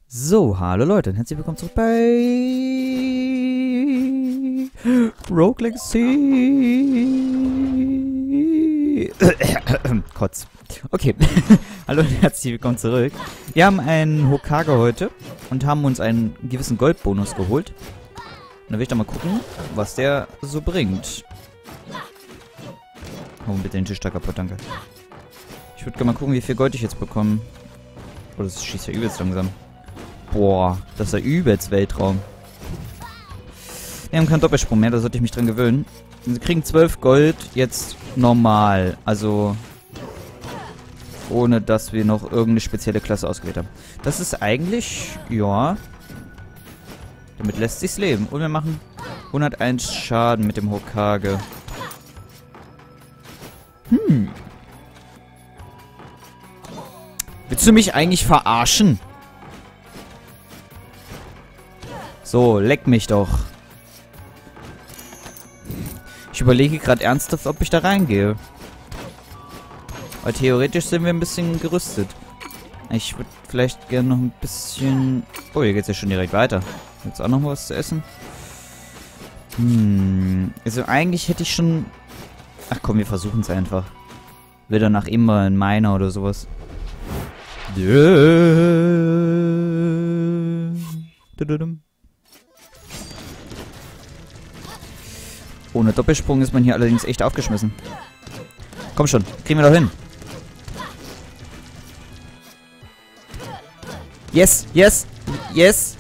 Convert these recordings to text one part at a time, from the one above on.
So, hallo Leute und herzlich willkommen zurück bei Rogue Legacy. Kotz. Okay, hallo und herzlich willkommen zurück. Wir haben einen Hokage heute und haben uns einen gewissen Goldbonus geholt. Und da will ich doch mal gucken, was der so bringt. Oh, bitte den Tisch da kaputt, danke. Ich würde gerne mal gucken, wie viel Gold ich jetzt bekomme. Oh, das schießt ja übelst langsam. Boah, das ist ja übelst Weltraum. Wir haben keinen Doppelsprung mehr, da sollte ich mich dran gewöhnen. Sie kriegen 12 Gold jetzt normal. Also ohne dass wir noch irgendeine spezielle Klasse ausgewählt haben. Das ist eigentlich, ja. Damit lässt sich's leben. Und wir machen 101 Schaden mit dem Hokage. Willst du mich eigentlich verarschen? So, leck mich doch. Ich überlege gerade ernsthaft, ob ich da reingehe. Weil theoretisch sind wir ein bisschen gerüstet. Ich würde vielleicht gerne noch ein bisschen... Oh, hier geht's ja schon direkt weiter. Gibt's auch noch was zu essen? Also eigentlich hätte ich schon... Ach komm, wir versuchen es einfach. Will danach immer ein Miner oder sowas. Ohne Doppelsprung ist man hier allerdings echt aufgeschmissen. Komm schon, kriegen wir doch hin. Yes, yes, yes.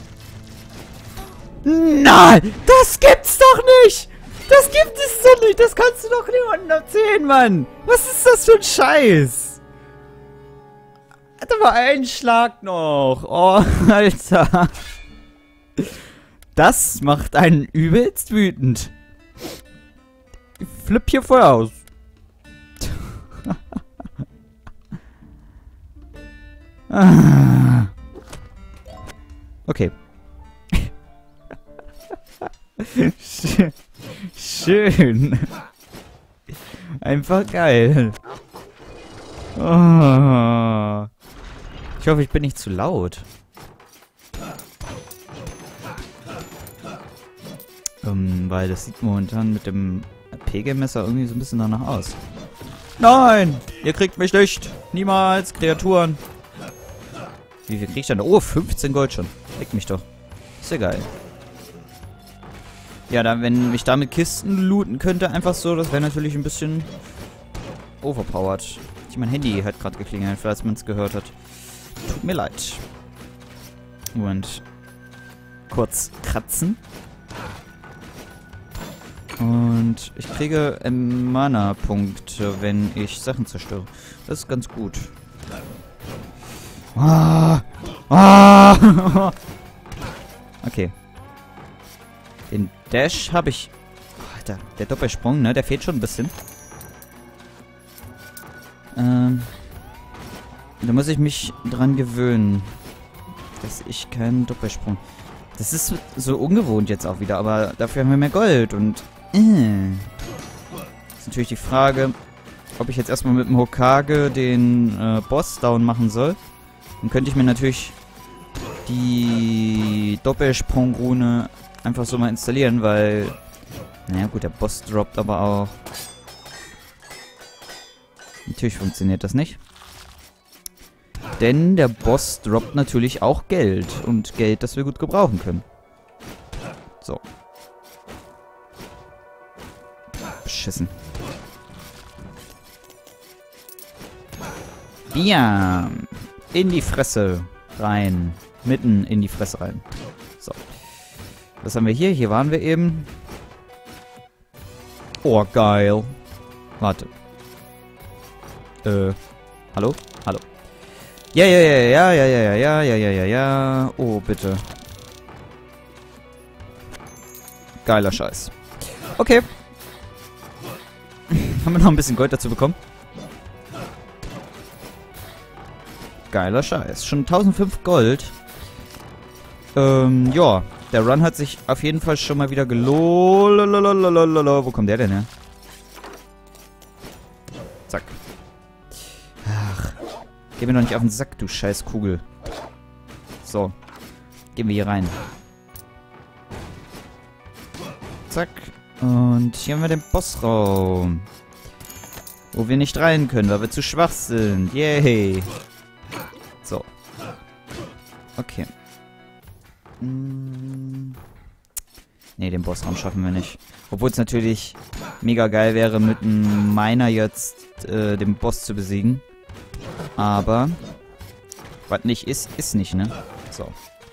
Nein, das gibt's doch nicht. Das gibt es doch nicht. Das kannst du doch niemandem erzählen, Mann. Was ist das für ein Scheiß? Hat aber einen Schlag noch. Oh, Alter. Das macht einen übelst wütend. Ich flipp hier voll aus. Okay. Schön. Einfach geil. Oh. Ich hoffe, ich bin nicht zu laut. Weil das sieht momentan mit dem Pegelmesser irgendwie so ein bisschen danach aus. Nein! Ihr kriegt mich nicht! Niemals, Kreaturen! Wie viel krieg ich denn? Oh, 15 Gold schon. Leck mich doch. Ist ja geil. Ja, dann, wenn ich damit Kisten looten könnte, einfach so, das wäre natürlich ein bisschen overpowered. Mein Handy hat gerade geklingelt, falls man es gehört hat. Tut mir leid. Und kurz kratzen. Und ich kriege Mana-Punkte, wenn ich Sachen zerstöre. Das ist ganz gut. Okay. Den Dash habe ich... Oh, Alter, der Doppelsprung, ne? Der fehlt schon ein bisschen. Da muss ich mich dran gewöhnen. Dass ich keinen Doppelsprung... Das ist so ungewohnt jetzt auch wieder, aber dafür haben wir mehr Gold und... Ist natürlich die Frage, ob ich jetzt erstmal mit dem Hokage den Boss down machen soll. Dann könnte ich mir natürlich die Doppelsprungrune einfach so mal installieren, weil... Naja gut, der Boss droppt aber auch... Natürlich funktioniert das nicht. Denn der Boss droppt natürlich auch Geld. Und Geld, das wir gut gebrauchen können. So. Beschissen. Ja. In die Fresse rein. Mitten in die Fresse rein. So. Was haben wir hier? Hier waren wir eben. Oh, geil. Warte. Hallo? Hallo. Ja. Oh, bitte. Geiler Scheiß. Okay. Haben wir noch ein bisschen Gold dazu bekommen? Geiler Scheiß. Schon 1005 Gold. Ja. Der Run hat sich auf jeden Fall schon mal wieder gelohnt. Wo kommt der denn her? Zack. Ach. Geh mir doch nicht auf den Sack, du scheiß Kugel. So. Gehen wir hier rein. Zack. Und hier haben wir den Bossraum. Wo wir nicht rein können, weil wir zu schwach sind. Yay. So. Okay. Ne, den Bossraum schaffen wir nicht. Obwohl es natürlich mega geil wäre, mit einem Miner jetzt den Boss zu besiegen. Aber was nicht ist, ist nicht, ne? So.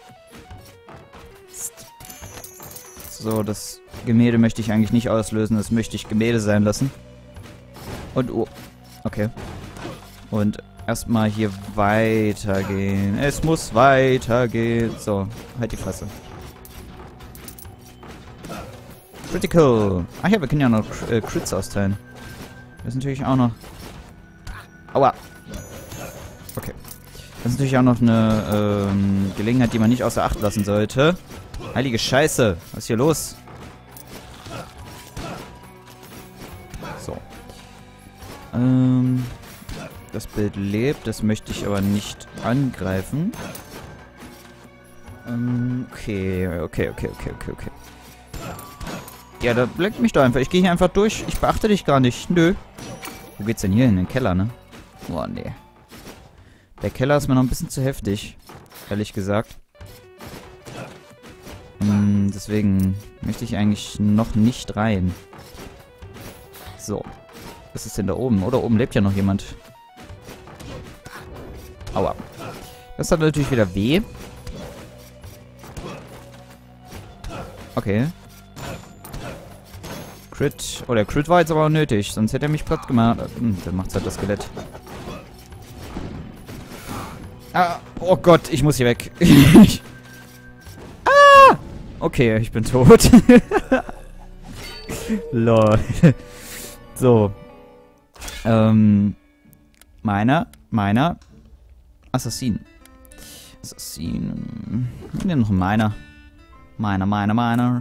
So, das Gemälde möchte ich eigentlich nicht auslösen. Das möchte ich Gemälde sein lassen. Und, oh. Okay. Und erstmal hier weitergehen. Es muss weitergehen. So, halt die Fresse. Critical. Ach ja, wir können ja noch Crits austeilen. Das ist natürlich auch noch... Aua. Okay. Das ist natürlich auch noch eine Gelegenheit, die man nicht außer Acht lassen sollte. Heilige Scheiße. Was ist hier los? So. Das Bild lebt. Das möchte ich aber nicht angreifen. Okay. Ja, da blenkt mich doch einfach. Ich gehe hier einfach durch. Ich beachte dich gar nicht. Nö. Wo geht's denn hier hin? In den Keller, ne? Boah, nee. Der Keller ist mir noch ein bisschen zu heftig. Ehrlich gesagt. Deswegen möchte ich eigentlich noch nicht rein. So. Was ist denn da oben? Oder oben lebt ja noch jemand. Aua. Das hat natürlich wieder weh. Okay. Crit. Oh, der Crit war jetzt aber auch nötig. Sonst hätte er mich platt gemacht. Dann macht's halt das Skelett. Ah, oh Gott, ich muss hier weg. Ah! Okay, ich bin tot. Lol. So. Meiner. Assassin. Ja, noch meiner. Meiner.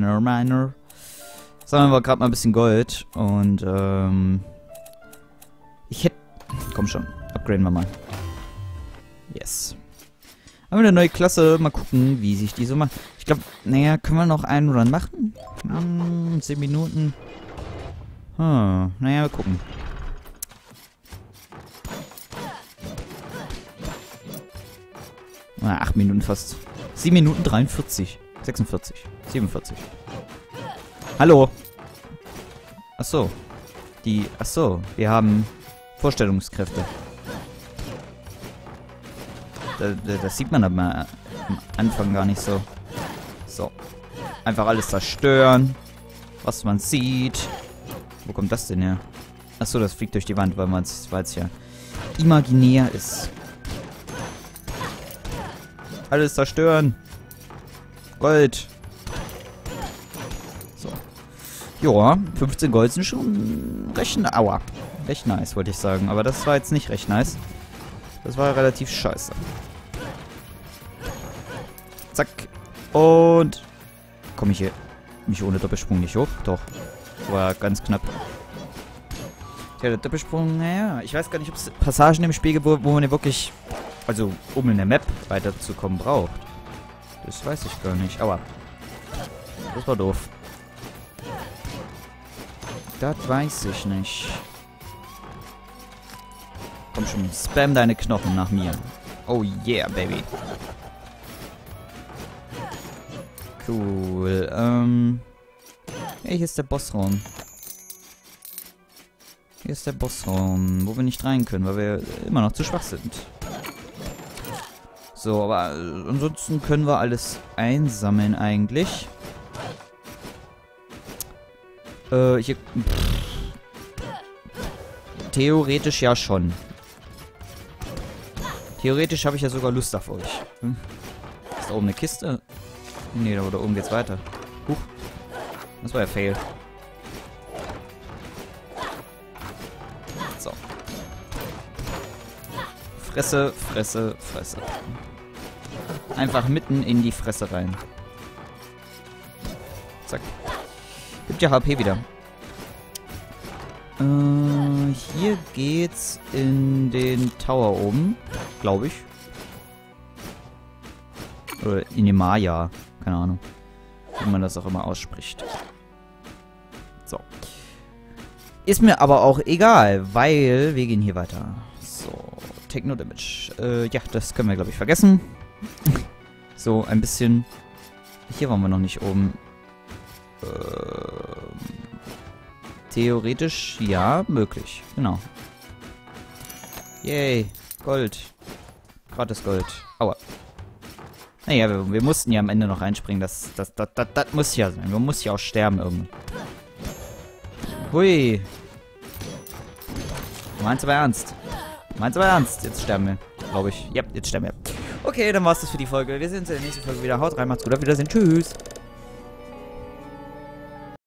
Sammeln wir gerade mal ein bisschen Gold. Und, ich hätte... Komm schon, upgraden wir mal. Yes. Haben wir eine neue Klasse. Mal gucken, wie sich die so macht. Ich glaube, naja, können wir noch einen Run machen? 10 Minuten. Naja, wir gucken. Na, 8 Minuten fast. 7 Minuten 43. 46. 47. Hallo. Achso. Achso, wir haben Vorstellungskräfte. Das sieht man aber am Anfang gar nicht so. So. Einfach alles zerstören. Was man sieht. Wo kommt das denn her? Achso, das fliegt durch die Wand, weil es ja imaginär ist. Alles zerstören. Gold. So. Joa, 15 Gold sind schon recht nice, wollte ich sagen. Aber das war jetzt nicht recht nice. Das war relativ scheiße. Zack. Und... Komme ich hier mich ohne Doppelsprung nicht hoch? Doch. War ganz knapp. Ja, der Doppelsprung, naja. Ich weiß gar nicht, ob es Passagen im Spiel gibt, wo man ja wirklich... Also, um in der Map weiterzukommen braucht. Das weiß ich gar nicht. Aua. Das war doof. Das weiß ich nicht. Komm schon, spam deine Knochen nach mir. Oh yeah, baby. Cool, ja, hier ist der Bossraum. Hier ist der Bossraum, wo wir nicht rein können, weil wir immer noch zu schwach sind. So, aber ansonsten können wir alles einsammeln eigentlich. Hier... Theoretisch ja schon. Theoretisch habe ich ja sogar Lust auf euch. Ist da oben eine Kiste? Nee, da oben geht's weiter. Huch. Das war ja fail. So. Fresse. Einfach mitten in die Fresse rein. Zack. Gibt ja HP wieder. Hier geht's in den Tower oben, glaube ich. Oder Inemaya. Keine Ahnung. Wie man das auch immer ausspricht. So. Ist mir aber auch egal, weil wir gehen hier weiter. So, Take No Damage. Ja, das können wir, glaube ich, vergessen. So, ein bisschen... Hier waren wir noch nicht oben. Theoretisch, ja, möglich. Genau. Yay, Gold. Gratis Gold. Aua. Naja, wir mussten ja am Ende noch reinspringen. Das muss ja sein. Man muss ja auch sterben irgendwann. Hui. Meinst du aber ernst? Meinst du aber ernst? Jetzt sterben wir, glaube ich. Ja, jetzt sterben wir. Okay, dann war's das für die Folge. Wir sehen uns in der nächsten Folge wieder. Haut rein, macht's gut, auf Wiedersehen. Tschüss.